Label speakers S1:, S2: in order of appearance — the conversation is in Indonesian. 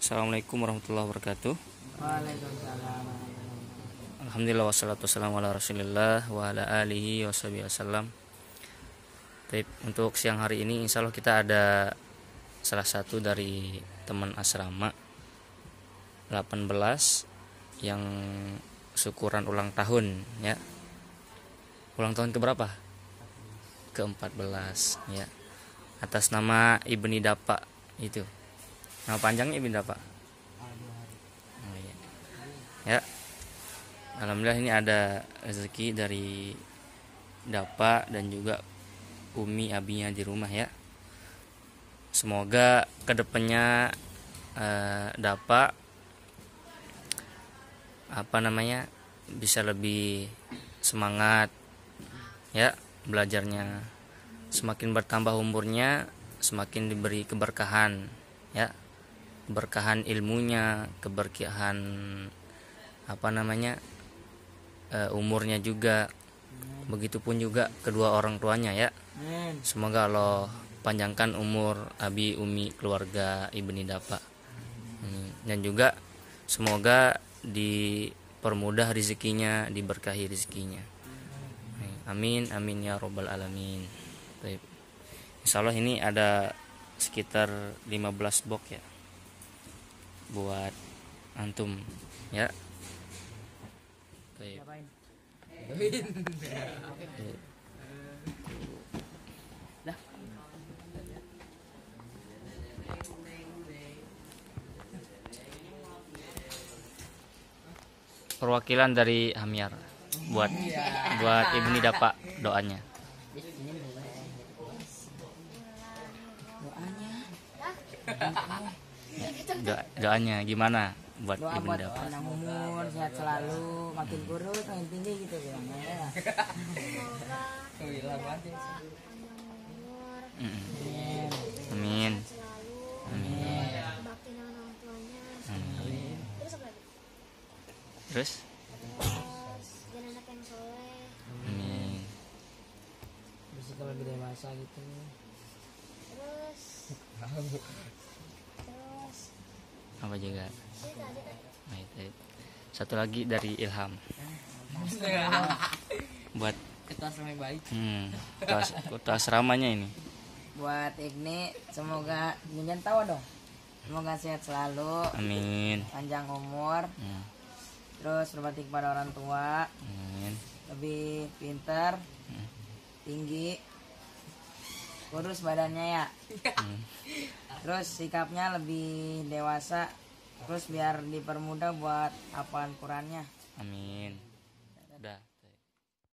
S1: Assalamualaikum warahmatullahi wabarakatuh.
S2: Waalaikumsalam.
S1: Alhamdulillah wassalatu wassalamu ala rasulillah wa ala alihi washabihi wasallam. Untuk siang hari ini insya Allah kita ada salah satu dari teman asrama 18 yang syukuran ulang tahun ya. Ulang tahun keberapa? Ke-14 ya. Atas nama Ibni Dapa itu. Nama panjangnya Ibni Dapa. Oh, iya. Ya. Alhamdulillah ini ada rezeki dari Dapa dan juga Umi abinya di rumah ya. Semoga kedepannya Dapa bisa lebih semangat ya belajarnya, semakin bertambah umurnya semakin diberi keberkahan ya, keberkahan ilmunya, keberkahan umurnya juga. Begitupun juga kedua orang tuanya ya. Semoga Allah panjangkan umur abi umi keluarga Ibni Dapa. Dan juga semoga dipermudah rezekinya, diberkahi rezekinya. Amin amin ya robbal alamin. Baik. Insyaallah ini ada sekitar 15 box ya buat antum ya. Baik. Perwakilan dari Hamyar buat Ibni Dapa doanya. Doanya gimana buat
S2: Doa
S1: Ibni
S2: buat
S1: Dapa?
S2: panjang umur, sehat selalu, makin kurus, makin tinggi gitu bilangnya ya.
S1: Amin. Terus?
S3: Jadi anak yang soleh.
S1: Amin.
S2: Bisa kalau lebih dewasa gitu.
S3: Terus
S1: Apa juga? Baik. Satu lagi dari Ilham. Buat
S2: Ketua asrama yang baik.
S1: ketua asramanya ini.
S2: Buat Igni, semoga jangan tahu dong. Semoga sehat selalu,
S1: Amin.
S2: panjang umur, terus berbakti kepada orang tua,
S1: Amin.
S2: lebih pintar, tinggi, kurus badannya ya. Terus sikapnya lebih dewasa, terus biar dipermudah buat hafalan Qurannya.
S1: Amin.